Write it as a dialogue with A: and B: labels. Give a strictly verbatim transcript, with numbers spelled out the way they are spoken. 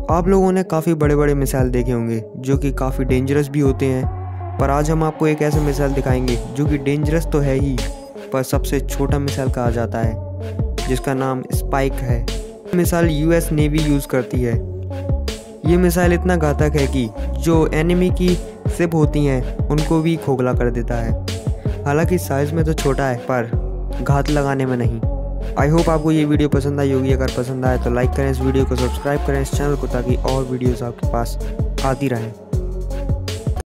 A: आप लोगों ने काफ़ी बड़े बड़े मिसाइल देखे होंगे जो कि काफ़ी डेंजरस भी होते हैं, पर आज हम आपको एक ऐसा मिसाइल दिखाएंगे जो कि डेंजरस तो है ही, पर सबसे छोटा मिसाइल कहा जाता है, जिसका नाम स्पाइक है। मिसाइल यूएस नेवी यूज़ करती है। ये मिसाइल इतना घातक है कि जो एनिमी की शिप होती हैं उनको भी खोखला कर देता है। हालांकि साइज़ में तो छोटा है पर घात लगाने में नहीं। आई होप आपको ये वीडियो पसंद आई होगी। अगर पसंद आए तो लाइक करें इस वीडियो को, सब्सक्राइब करें इस चैनल को, ताकि और वीडियोस आपके पास आती रहें।